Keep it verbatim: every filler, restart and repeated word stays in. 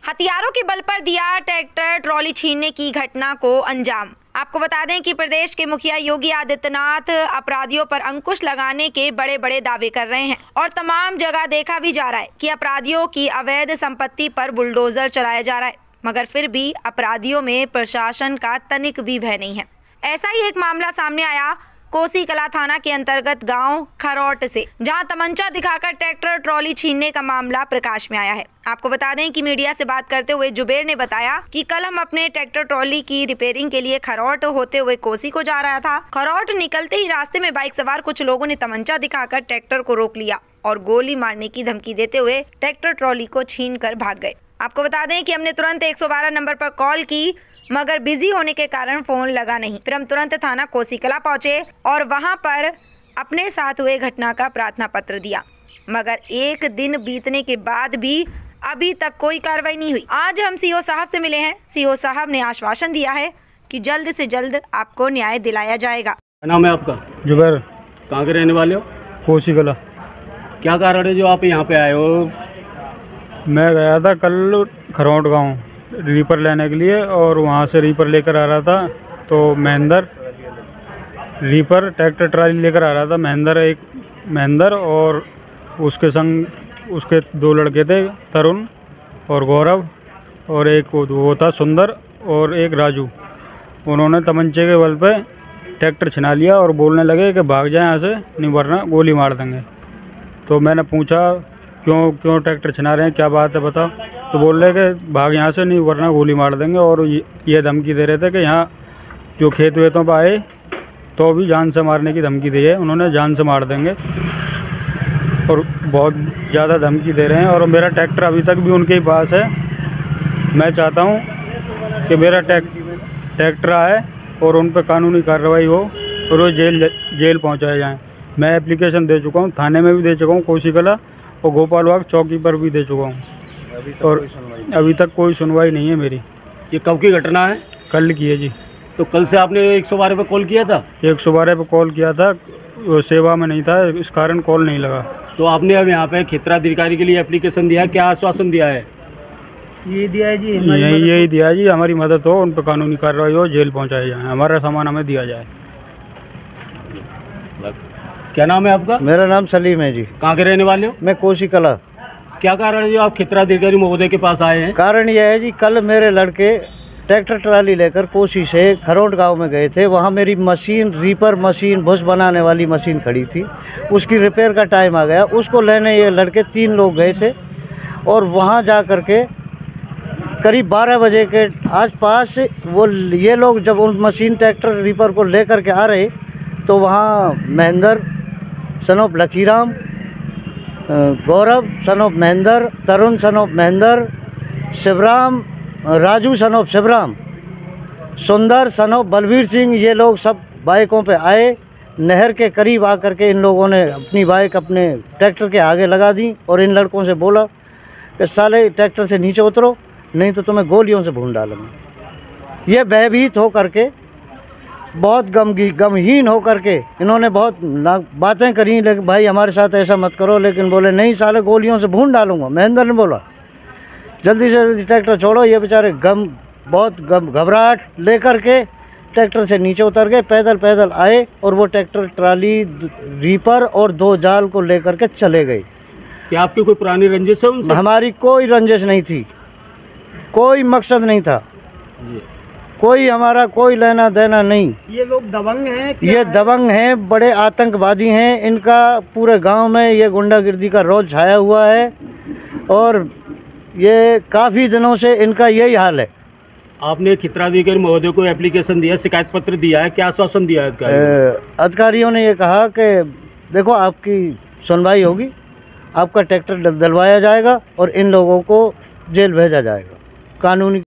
हथियारों के बल पर दिया ट्रैक्टर ट्रॉली छीनने की घटना को अंजाम। आपको बता दें कि प्रदेश के मुखिया योगी आदित्यनाथ अपराधियों पर अंकुश लगाने के बड़े बड़े दावे कर रहे हैं और तमाम जगह देखा भी जा रहा है कि अपराधियों की अवैध संपत्ति पर बुलडोजर चलाया जा रहा है, मगर फिर भी अपराधियों में प्रशासन का तनिक भी भय नहीं है। ऐसा ही एक मामला सामने आया कोसी कला थाना के अंतर्गत गांव खरौट से, जहां तमंचा दिखाकर ट्रैक्टर ट्रॉली छीनने का मामला प्रकाश में आया है। आपको बता दें कि मीडिया से बात करते हुए जुबेर ने बताया कि कल हम अपने ट्रैक्टर ट्रॉली की रिपेयरिंग के लिए खरौट होते हुए कोसी को जा रहा था। खरौट निकलते ही रास्ते में बाइक सवार कुछ लोगों ने तमंचा दिखाकर ट्रैक्टर को रोक लिया और गोली मारने की धमकी देते हुए ट्रैक्टर ट्रॉली को छीन कर भाग गए। आपको बता दें कि हमने तुरंत एक सौ बारह नंबर पर कॉल की, मगर बिजी होने के कारण फोन लगा नहीं। फिर हम तुरंत थाना कोसी कला पहुंचे और वहां पर अपने साथ हुए घटना का प्रार्थना पत्र दिया, मगर एक दिन बीतने के बाद भी अभी तक कोई कार्रवाई नहीं हुई। आज हम सीओ साहब से मिले हैं। सीओ साहब ने आश्वासन दिया है कि जल्द से जल्द आपको न्याय दिलाया जाएगा। क्या नाम है आपका? जुबेर। कहाँ के रहने वाले हो? कोसी कला। क्या कारण है जो आप यहाँ पे आए हो? मैं गया था कल खरौट गांव रीपर लेने के लिए और वहाँ से रीपर लेकर आ रहा था, तो महेंद्र रीपर ट्रैक्टर ट्राली लेकर आ रहा था। महेंद्र एक महेंद्र और उसके संग उसके दो लड़के थे, तरुण और गौरव, और एक वो था सुंदर और एक राजू। उन्होंने तमंचे के बल पे ट्रैक्टर छिना लिया और बोलने लगे कि भाग जाए यहाँ से, नहीं वरना गोली मार देंगे। तो मैंने पूछा क्यों क्यों ट्रैक्टर छिना रहे हैं, क्या बात है बताओ। तो बोल रहे कि भाग यहाँ से, नहीं वरना गोली मार देंगे। और ये धमकी दे रहे थे कि यहाँ जो खेत वेतों पर आए तो भी जान से मारने की धमकी दी है उन्होंने, जान से मार देंगे और बहुत ज़्यादा धमकी दे रहे हैं। और मेरा ट्रैक्टर अभी तक भी उनके ही पास है। मैं चाहता हूँ कि मेरा ट्रैक्टर आए और उन पर कानूनी कार्रवाई हो और वो जेल जेल पहुँचाए जाएँ। मैं एप्लीकेशन दे चुका हूँ, थाने में भी दे चुका हूँ, कोसी कला और गोपाल बाग चौकी पर भी दे चुका हूँ, और अभी तक कोई सुनवाई नहीं है मेरी। ये कब की घटना है? कल की है जी। तो कल से आपने एक सौ बारह पे कॉल किया था? एक सौ बारह पे कॉल किया था, वो सेवा में नहीं था, इस कारण कॉल नहीं लगा। तो आपने अब यहाँ पे क्षेत्राधिकारी के लिए एप्लीकेशन दिया, क्या आश्वासन दिया है? ये दिया है जी, यही यही दिया है जी, हमारी मदद हो, उन पर कानूनी कार्रवाई हो, जेल पहुँचाया जाए, हमारा सामान हमें दिया जाए। क्या नाम है आपका? मेरा नाम सलीम है जी। कहाँ के रहने वाले हो? मैं कोसी कला। क्या कारण है जो आप क्षेत्राधिकारी महोदय के पास आए हैं? कारण यह है जी, कल मेरे लड़के ट्रैक्टर ट्राली लेकर कोसी से खरौट गांव में गए थे। वहां मेरी मशीन, रीपर मशीन, भुस बनाने वाली मशीन खड़ी थी, उसकी रिपेयर का टाइम आ गया। उसको लेने ये लड़के तीन लोग गए थे और वहां जा कर के करीब बारह बजे के आसपास वो ये लोग जब उन मशीन ट्रैक्टर रीपर को लेकर के आ रहे तो वहाँ Mahendra son of Lakiram, Gaurav son of Mahendra, Tarun son of Mahendra, Shivram, Raju son of Shivram, Sundar son of Balvir Singh, ये लोग सब बाइकों पे आए। नहर के करीब आकर के इन लोगों ने अपनी बाइक अपने ट्रैक्टर के आगे लगा दी और इन लड़कों से बोला कि साले ट्रैक्टर से नीचे उतरो, नहीं तो तुम्हें गोलियों से भून डालेंगे। ये भयभीत हो करके, बहुत गम गमहीन हो करके इन्होंने बहुत बातें करी, लेकिन भाई हमारे साथ ऐसा मत करो, लेकिन बोले नहीं साले गोलियों से भून डालूंगा। महेंद्र ने बोला जल्दी से जल्दी ट्रैक्टर छोड़ो। ये बेचारे गम बहुत गम घबराहट लेकर के ट्रैक्टर से नीचे उतर गए, पैदल पैदल आए और वो ट्रैक्टर ट्राली, रीपर और दो जाल को लेकर के चले गए। क्या आपकी कोई पुरानी रंजिश है उनसे? हमारी कोई रंजिश नहीं थी, कोई मकसद नहीं था, कोई हमारा कोई लेना देना नहीं। ये लोग दबंग हैं? ये दबंग हैं, बड़े आतंकवादी हैं। इनका पूरे गांव में ये गुंडागिर्दी का रोज छाया हुआ है और ये काफ़ी दिनों से इनका यही हाल है। आपने क्षेत्राधिकारी महोदय को एप्लीकेशन दिया, शिकायत पत्र दिया है, क्या आश्वासन दिया है अधिकारियों? अधिकारियों ने ये कहा कि देखो आपकी सुनवाई होगी, आपका ट्रैक्टर दिलवाया जाएगा और इन लोगों को जेल भेजा जाएगा। कानूनी